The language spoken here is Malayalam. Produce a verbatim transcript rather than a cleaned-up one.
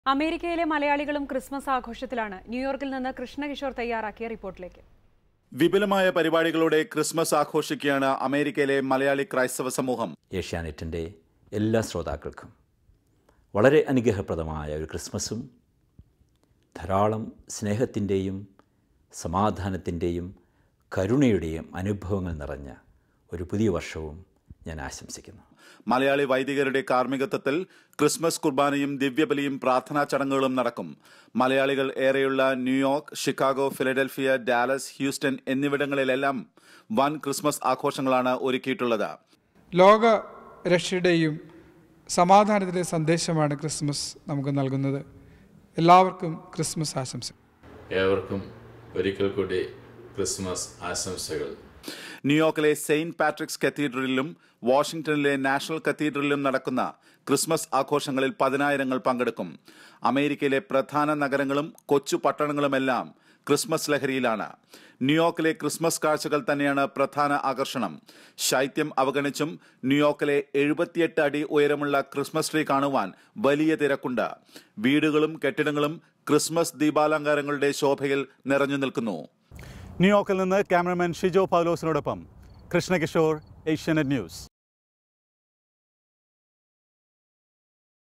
അമേരിക്കയിലെ മലയാളികളും ക്രിസ്മസ് ആഘോഷത്തിലാണ്. ന്യൂയോർക്കിൽ നിന്ന് കൃഷ്ണകിഷോർ തയ്യാറാക്കിയ റിപ്പോർട്ടിലേക്ക്. വിപുലമായ പരിപാടികളോടെ ക്രിസ്മസ് ആഘോഷിക്കുകയാണ് അമേരിക്കയിലെ മലയാളി ക്രൈസ്തവ സമൂഹം. ഏഷ്യാനെറ്റിൻ്റെ എല്ലാ ശ്രോതാക്കൾക്കും വളരെ അനുഗ്രഹപ്രദമായ ഒരു ക്രിസ്മസും ധാരാളം സ്നേഹത്തിൻ്റെയും സമാധാനത്തിൻ്റെയും കരുണയുടെയും അനുഭവങ്ങൾ നിറഞ്ഞ ഒരു പുതിയ വർഷവും ഞാൻ ആശംസിക്കുന്നു. മലയാളി വൈദികരുടെ കാർമ്മികത്വത്തിൽ ക്രിസ്മസ് കുർബാനയും ദിവ്യബലിയും പ്രാർത്ഥനാ ചടങ്ങുകളും നടക്കും. മലയാളികൾ ഏറെയുള്ള New York, Chicago, Philadelphia, Dallas, Houston എന്നിവിടങ്ങളിലെല്ലാം വൻ ക്രിസ്മസ് ആഘോഷങ്ങളാണ് ഒരുക്കിയിട്ടുള്ളത്. ലോക രക്ഷയുടെയും സമാധാനത്തിൻ്റെ സന്ദേശമാണ് ക്രിസ്മസ് നമുക്ക് നൽകുന്നത്. എല്ലാവർക്കും ക്രിസ്മസ് ആശംസ. ഏവർക്കും ഒരിക്കൽ കൂടി ക്രിസ്മസ് ആശംസകൾ. ന്യൂയോർക്കിലെ സെയിന്റ് പാട്രിക്സ് കത്തീഡ്രലിലും വാഷിംഗ്ടണിലെ നാഷണൽ കത്തീഡ്രലിലും നടക്കുന്ന ക്രിസ്മസ് ആഘോഷങ്ങളിൽ പതിനായിരങ്ങൾ പങ്കെടുക്കും. അമേരിക്കയിലെ പ്രധാന നഗരങ്ങളും കൊച്ചു പട്ടണങ്ങളുമെല്ലാം ക്രിസ്മസ് ലഹരിയിലാണ്. ന്യൂയോർക്കിലെ ക്രിസ്മസ് കാഴ്ചകൾ തന്നെയാണ് പ്രധാന ആകർഷണം. ശൈത്യം അവഗണിച്ചും ന്യൂയോർക്കിലെ എഴുപത്തിയെട്ട് അടി ഉയരമുള്ള ക്രിസ്മസ് ട്രീ കാണുവാൻ വലിയ തിരക്കുണ്ട്. വീടുകളും കെട്ടിടങ്ങളും ക്രിസ്മസ് ദീപാലങ്കാരങ്ങളുടെ ശോഭയിൽ നിറഞ്ഞു നിൽക്കുന്നു. ന്യൂയോർക്കിൽ നിന്ന് ക്യാമറമാൻ ഷിജോ പൗലോസിനോടൊപ്പം കൃഷ്ണകിഷോർ, ഏഷ്യാനെറ്റ് ന്യൂസ്.